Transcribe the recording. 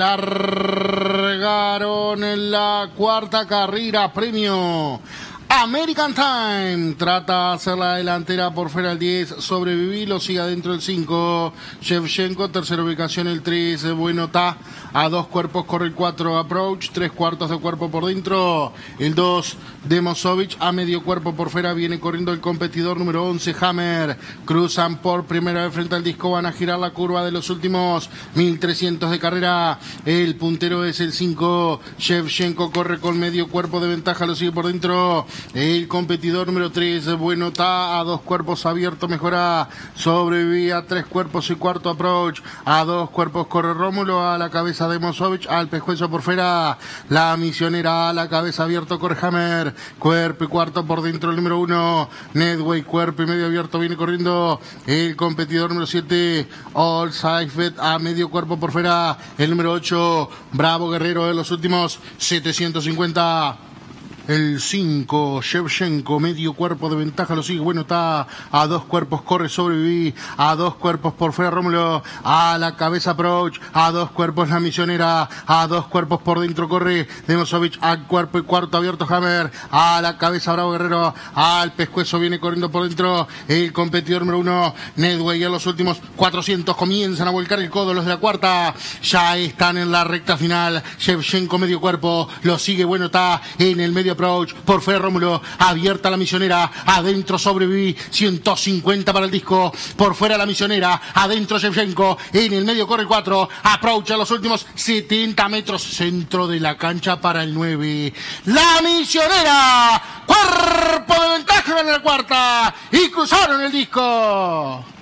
largaron en la cuarta carrera, premio American Time. Trata de hacer la delantera por fuera el 10, sobreviví, lo sigue adentro el 5, Shevchenko, tercera ubicación el 3, bueno está, a 2 cuerpos corre el 4, Approach, 3/4 de cuerpo por dentro, el 2, Demosovic, a medio cuerpo por fuera, viene corriendo el competidor número 11, Hammer, cruzan por primera vez frente al disco, van a girar la curva de los últimos 1300 de carrera, el puntero es el 5, Shevchenko corre con medio cuerpo de ventaja, lo sigue por dentro, el competidor número 3, bueno está, a 2 cuerpos abiertos, mejora, sobrevivía a 3 cuerpos y cuarto, Approach, a 2 cuerpos corre Rómulo, a la cabeza Demosovic, al pescuezo por fuera, la misionera, a la cabeza abierto corre Hammer, cuerpo y cuarto por dentro el número 1, Nedway, cuerpo y medio abierto, viene corriendo el competidor número 7, All Seifert, a medio cuerpo por fuera, el número 8, Bravo Guerrero de los últimos 750. El 5, Shevchenko, medio cuerpo de ventaja, lo sigue, bueno está, a 2 cuerpos corre, sobreviví, a 2 cuerpos por fuera Rómulo, a la cabeza Approach, a 2 cuerpos la misionera, a 2 cuerpos por dentro corre Demosovic, al cuerpo y cuarto abierto Hammer, a la cabeza Bravo Guerrero, al pescuezo viene corriendo por dentro el competidor número 1, Nedway, a los últimos 400 comienzan a volcar el codo los de la cuarta, ya están en la recta final, Shevchenko medio cuerpo, lo sigue, bueno está, en el medio Approach, por fuera Rómulo, abierta la misionera, adentro sobreviví, 150 para el disco, por fuera la misionera, adentro Shevchenko, en el medio corre 4, Approach a los últimos 70 metros, centro de la cancha para el 9, la misionera, cuerpo de ventaja en la cuarta, y cruzaron el disco.